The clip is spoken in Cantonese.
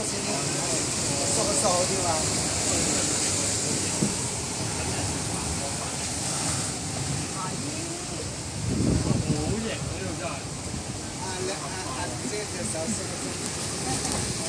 收个手对吧？好型！这个手是。